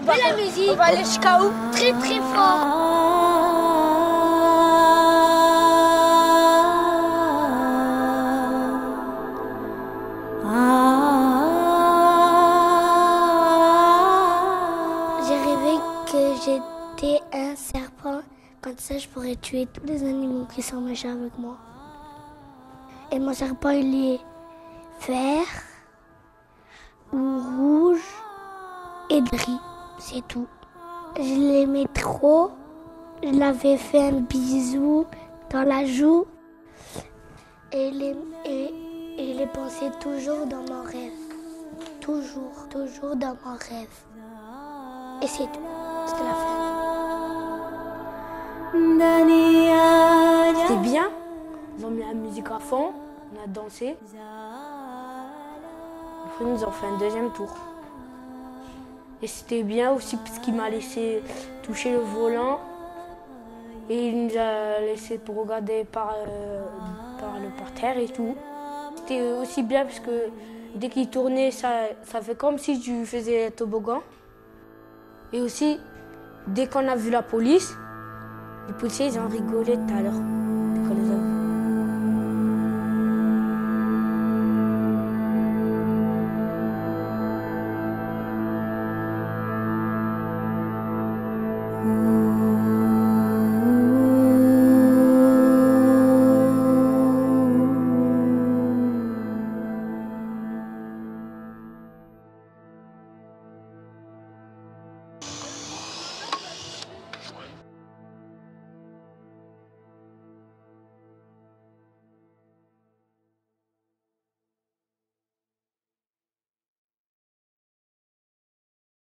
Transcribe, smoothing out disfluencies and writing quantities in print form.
la musique. On va aller jusqu'à où? Très très fort. J'ai rêvé que j'étais un serpent. Comme ça, je pourrais tuer tous les animaux qui sont méchants avec moi. Et mon serpent, il est vert ou rouge et gris, c'est tout. Je l'aimais trop. Je l'avais fait un bisou dans la joue. Et il est pensé toujours dans mon rêve. Toujours dans mon rêve. Et c'est tout. C'était la fin. C'était bien. Ils ont mis la musique à fond. On a dansé. Après, ils nous ont fait un deuxième tour. Et c'était bien aussi parce qu'il m'a laissé toucher le volant. Et il nous a laissé pour regarder par le parterre et tout. C'était aussi bien parce que dès qu'il tournait, ça fait comme si tu faisais un toboggan. Et aussi, dès qu'on a vu la police, les policiers ils ont rigolé tout à l'heure.